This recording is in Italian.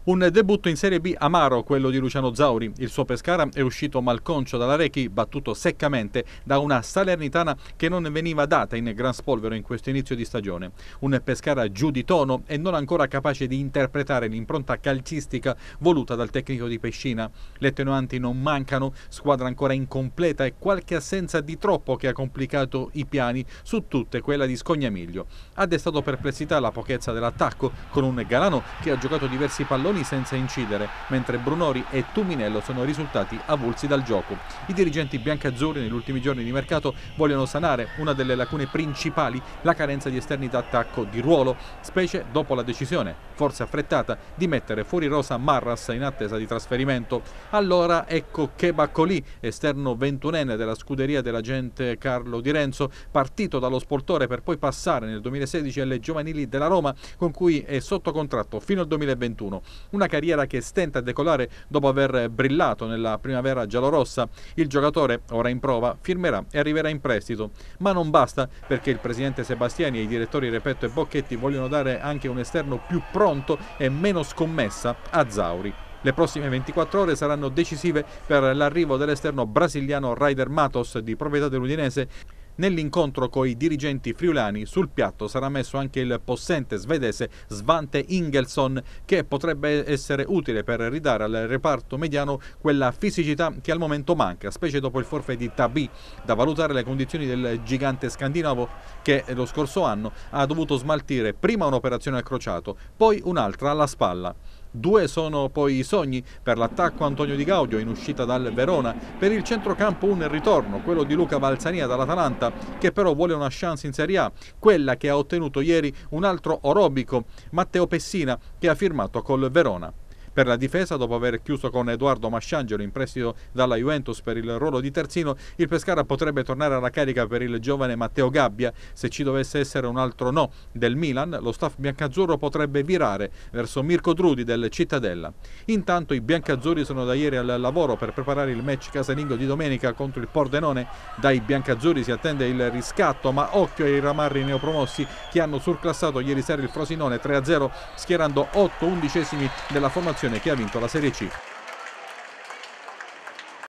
Un debutto in Serie B amaro quello di Luciano Zauri. Il suo Pescara è uscito malconcio dalla Rechi, battuto seccamente da una Salernitana che non veniva data in gran spolvero in questo inizio di stagione. Un Pescara giù di tono e non ancora capace di interpretare l'impronta calcistica voluta dal tecnico di Pescina. Le attenuanti non mancano, squadra ancora incompleta e qualche assenza di troppo che ha complicato i piani, su tutte quella di Scognamiglio. Ha destato perplessità la pochezza dell'attacco, con un Galano che ha giocato diversi palloni senza incidere, mentre Brunori e Tuminello sono risultati avulsi dal gioco. I dirigenti biancazzurri negli ultimi giorni di mercato vogliono sanare una delle lacune principali, la carenza di esterni d'attacco di ruolo, specie dopo la decisione, forse affrettata, di mettere fuori rosa Marras in attesa di trasferimento. Allora ecco Kebaccoli, esterno 21enne della scuderia dell'agente Carlo Di Renzo, partito dallo Sportore per poi passare nel 2016 alle giovanili della Roma, con cui è sotto contratto fino al 2021. Una carriera che stenta a decolare dopo aver brillato nella primavera giallorossa. Il giocatore, ora in prova, firmerà e arriverà in prestito. Ma non basta, perché il presidente Sebastiani e i direttori Repetto e Bocchetti vogliono dare anche un esterno più pronto e meno scommessa a Zauri. Le prossime 24 ore saranno decisive per l'arrivo dell'esterno brasiliano Raider Matos, di proprietà dell'Udinese. Nell'incontro con i dirigenti friulani sul piatto sarà messo anche il possente svedese Svante Ingelsson, che potrebbe essere utile per ridare al reparto mediano quella fisicità che al momento manca, specie dopo il forfait di Tabi. Da valutare le condizioni del gigante scandinavo, che lo scorso anno ha dovuto smaltire prima un'operazione al crociato, poi un'altra alla spalla. Due sono poi i sogni per l'attacco Antonio Di Gaudio in uscita dal Verona, per il centrocampo un ritorno, quello di Luca Valsania dall'Atalanta, che però vuole una chance in Serie A, quella che ha ottenuto ieri un altro orobico, Matteo Pessina, che ha firmato col Verona. Per la difesa, dopo aver chiuso con Edoardo Masciangelo in prestito dalla Juventus per il ruolo di terzino, il Pescara potrebbe tornare alla carica per il giovane Matteo Gabbia. Se ci dovesse essere un altro no del Milan, lo staff biancazzurro potrebbe virare verso Mirko Drudi del Cittadella. Intanto i biancazzurri sono da ieri al lavoro per preparare il match casalingo di domenica contro il Pordenone. Dai biancazzurri si attende il riscatto, ma occhio ai ramarri neopromossi che hanno surclassato ieri sera il Frosinone 3-0, schierando 8 undicesimi della formazione che ha vinto la Serie C.